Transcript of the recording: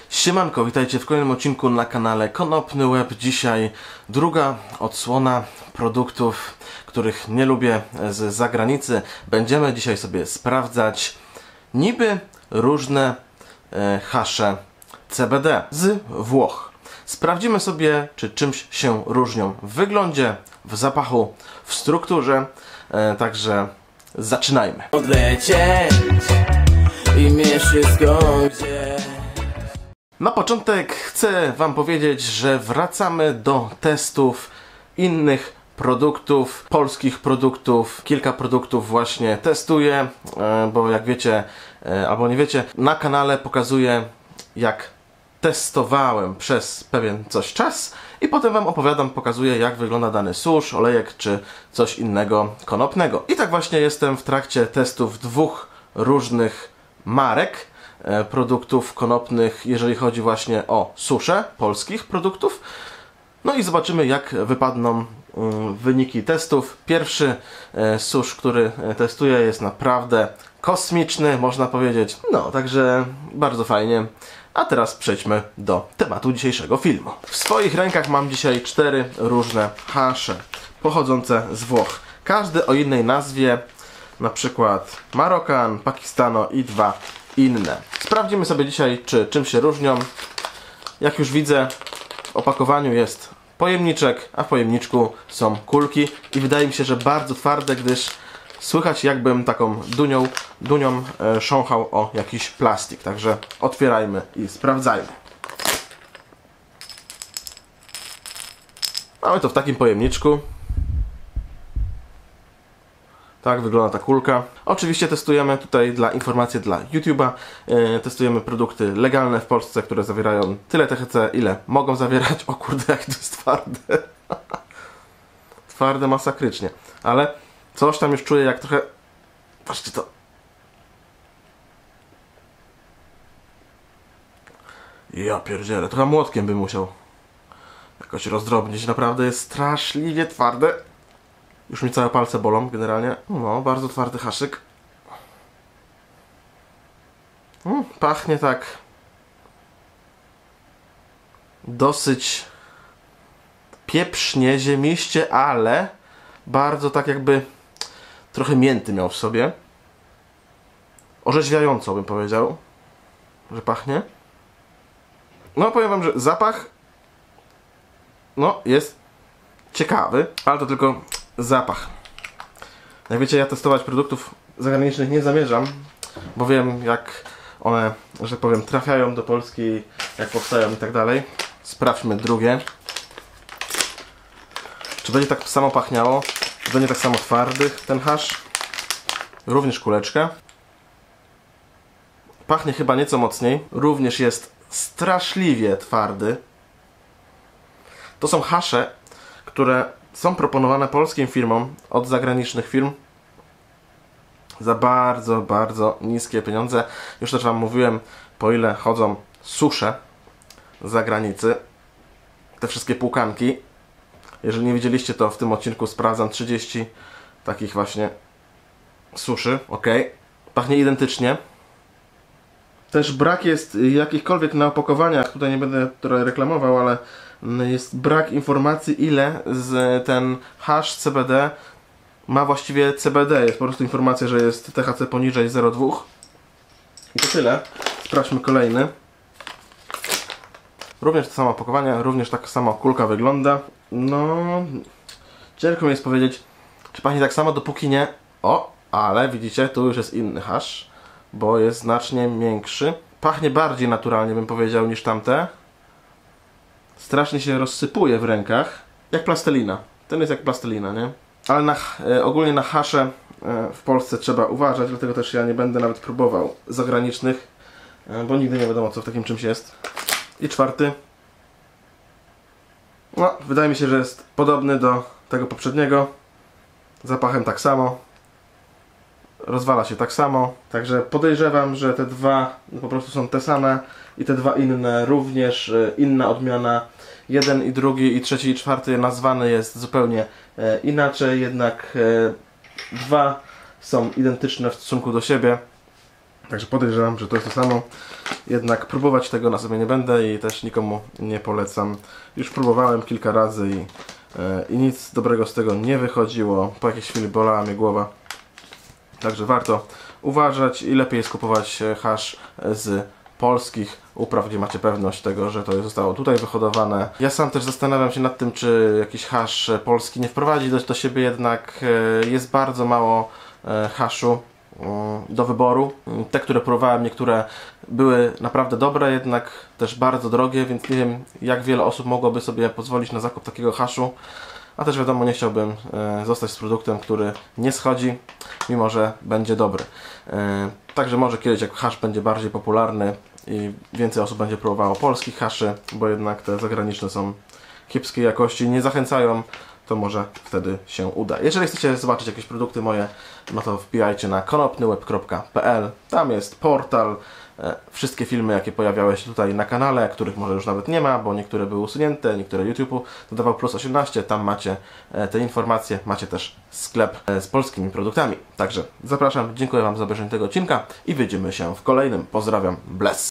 Siemanko, witajcie w kolejnym odcinku na kanale Konopny Łeb. Dzisiaj druga odsłona produktów, których nie lubię z zagranicy. Będziemy dzisiaj sobie sprawdzać niby różne hasze CBD z Włoch. Sprawdzimy sobie, czy czymś się różnią w wyglądzie, w zapachu, w strukturze. Także zaczynajmy. Odlecieć i mieć wszystko gdzieś. Na początek chcę Wam powiedzieć, że wracamy do testów innych produktów, polskich produktów. Kilka produktów właśnie testuję, bo jak wiecie, albo nie wiecie, na kanale pokazuję, jak testowałem przez pewien czas i potem Wam opowiadam, pokazuję, jak wygląda dany susz, olejek czy coś innego konopnego. I tak właśnie jestem w trakcie testów dwóch różnych marek produktów konopnych, jeżeli chodzi właśnie o susze polskich produktów. No i zobaczymy, jak wypadną wyniki testów. Pierwszy susz, który testuję, jest naprawdę kosmiczny, można powiedzieć. No, także bardzo fajnie. A teraz przejdźmy do tematu dzisiejszego filmu. W swoich rękach mam dzisiaj 4 różne hasze pochodzące z Włoch. Każdy o innej nazwie, na przykład Marokan, Pakistano i 2 inne. Sprawdzimy sobie dzisiaj, czy czym się różnią. Jak już widzę, w opakowaniu jest pojemniczek, a w pojemniczku są kulki i wydaje mi się, że bardzo twarde, gdyż słychać, jakbym taką dunią sząchał o jakiś plastik. Także otwierajmy i sprawdzajmy. Mamy to w takim pojemniczku. Tak wygląda ta kulka. Oczywiście testujemy tutaj dla informacji dla YouTube'a. Testujemy produkty legalne w Polsce, które zawierają tyle THC, ile mogą zawierać. O kurde, jak to jest twarde. Twarde masakrycznie. Ale coś tam już czuję, jak trochę... Patrzcie to. Ja pierdzielę. Trochę młotkiem bym musiał jakoś rozdrobnić. Naprawdę jest straszliwie twarde. Już mi całe palce bolą generalnie. No, bardzo twardy haszyk. Pachnie tak dosyć pieprznie, ziemiście, ale bardzo tak jakby trochę mięty miał w sobie. Orzeźwiająco bym powiedział, że pachnie. No, powiem Wam, że zapach no, jest ciekawy, ale to tylko zapach. Jak wiecie, ja testować produktów zagranicznych nie zamierzam, bo wiem, jak one, że tak powiem, trafiają do Polski, jak powstają i tak dalej. Sprawdźmy drugie. Czy będzie tak samo pachniało? Czy będzie tak samo twardy ten hasz? Również kuleczka. Pachnie chyba nieco mocniej. Również jest straszliwie twardy. To są hasze, które są proponowane polskim firmom od zagranicznych firm za bardzo, bardzo niskie pieniądze. Już też Wam mówiłem, po ile chodzą susze z zagranicy. Te wszystkie półkanki. Jeżeli nie widzieliście, to w tym odcinku sprawdzam 30 takich właśnie suszy. Ok. Pachnie identycznie. Też brak jest jakichkolwiek na opakowaniach. Tutaj nie będę reklamował, ale jest brak informacji, ile z ten hasz CBD ma właściwie CBD. Jest po prostu informacja, że jest THC poniżej 0,2. I to tyle. Sprawdźmy kolejny. Również to samo opakowanie, również taka sama kulka wygląda. No, ciężko mi jest powiedzieć, czy pachnie tak samo, dopóki nie... O, ale widzicie, tu już jest inny hasz, bo jest znacznie większy. Pachnie bardziej naturalnie, bym powiedział, niż tamte. Strasznie się rozsypuje w rękach. Jak plastelina. Ten jest jak plastelina, nie? Ale ogólnie na hasze w Polsce trzeba uważać, dlatego też ja nie będę nawet próbował zagranicznych, bo nigdy nie wiadomo, co w takim czymś jest. I czwarty. No, wydaje mi się, że jest podobny do tego poprzedniego. Zapachem tak samo. Rozwala się tak samo. Także podejrzewam, że te dwa po prostu są te same i te dwa inne również, inna odmiana. Jeden i drugi i trzeci i czwarty nazwany jest zupełnie inaczej, jednak dwa są identyczne w stosunku do siebie. Także podejrzewam, że to jest to samo. Jednak próbować tego na sobie nie będę i też nikomu nie polecam. Już próbowałem kilka razy i nic dobrego z tego nie wychodziło. Po jakiejś chwili bolała mnie głowa. Także warto uważać i lepiej jest kupować hasz z polskich upraw, gdzie macie pewność tego, że to zostało tutaj wyhodowane. Ja sam też zastanawiam się nad tym, czy jakiś hasz polski nie wprowadzić do siebie, jednak jest bardzo mało haszu do wyboru. Te, które próbowałem, niektóre były naprawdę dobre, jednak też bardzo drogie, więc nie wiem, jak wiele osób mogłoby sobie pozwolić na zakup takiego haszu. A też wiadomo, nie chciałbym zostać z produktem, który nie schodzi, mimo że będzie dobry. Także może kiedyś, jak hasz będzie bardziej popularny i więcej osób będzie próbowało polskich haszy, bo jednak te zagraniczne są kiepskiej jakości, nie zachęcają, to może wtedy się uda. Jeżeli chcecie zobaczyć jakieś produkty moje, no to wbijajcie na konopnyweb.pl. Tam jest portal, wszystkie filmy, jakie pojawiały się tutaj na kanale, których może już nawet nie ma, bo niektóre były usunięte, niektóre YouTube'u dodawał plus 18, tam macie te informacje, macie też sklep z polskimi produktami. Także zapraszam, dziękuję Wam za obejrzenie tego odcinka i widzimy się w kolejnym. Pozdrawiam, bless!